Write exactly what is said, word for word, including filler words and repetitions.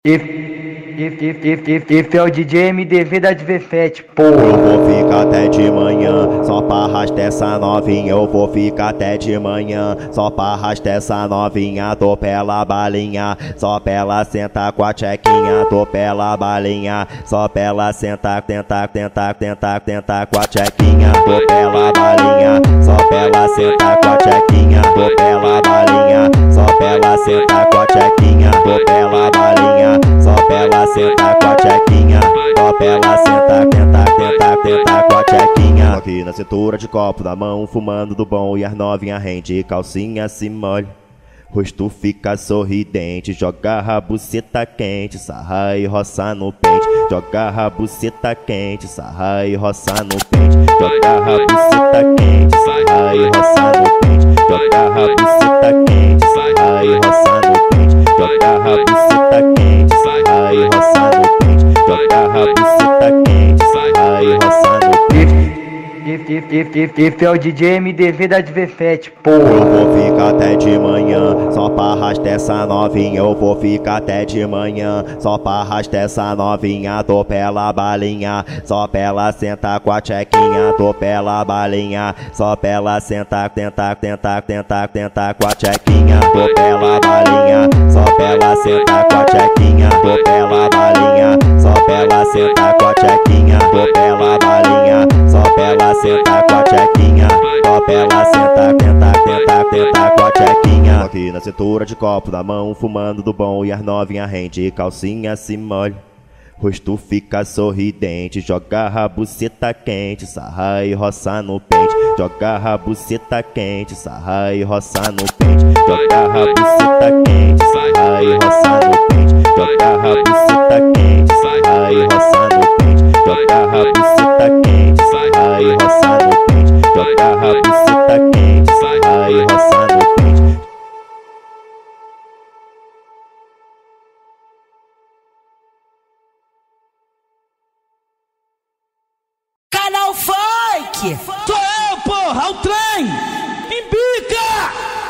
Esse é o D J M D V da dezessete, porra. Eu vou ficar até de manhã, só pra arrastar essa novinha. Eu vou ficar até de manhã, só pra arrastar essa novinha. Tô pela balinha, só pra ela sentar com a tchequinha. Tô pela balinha, só pra ela sentar, tentar, tentar, tentar, tentar com a tchequinha. Tô pela balinha, só pra ela sentar com a tchequinha. Tô pela balinha, só pra ela sentar com a tchequinha. Tô pela balinha, só pra ela sentar com a tchequinha. Só pra ela sentar, tentar, tentar, tentar com a tchequinha. Aqui na cintura de copo na mão, fumando do bom e as novinhas rende. Calcinha se molha, rosto fica sorridente. Joga a buceta quente, sarra e roça no pente. Joga a buceta quente, sarra e roça no pente. Joga a buceta quente, sarra e roça no pente. Joga a buceta quente, sarra e roça no pente. Joga a buceta quente, sarra e roça no pente. Joga a buceta quente, sarra e roça no pente. Esse é o D J M D V da dezessete, porra. Eu vou ficar até de manhã, só pra arrastar essa novinha. Eu vou ficar até de manhã, só pra arrastar essa novinha. Tô pela balinha, só pra ela sentar com a tchequinha. Tô pela balinha, só pra ela sentar, tentar, tentar, tentar, tentar com a tchequinha. Tô pela balinha, só pra ela sentar com a tchequinha. Tô pela balinha, só pra ela sentar com a tchequinha. Tô pela balinha, só pra ela sentar com a tchequinha. Só pra ela sentar, tentar, tentar, tentar com a tchequinha. Aqui na cintura de copo na mão, fumando do bom e as novinhas rende. Calcinha se molha, rosto fica sorridente. Joga a buceta quente, sarra e roça no pente. Joga a buceta quente, sarra e roça no pente. Joga a buceta quente, sarra e roça no pente. Joga a buceta quente, sarra e roça no pente. Joga a buceta quente, sarra e roça no pente. Joga a buceta quente, sarra e roça no pente. Canal Funk! Sou eu, porra, o trem! Embica!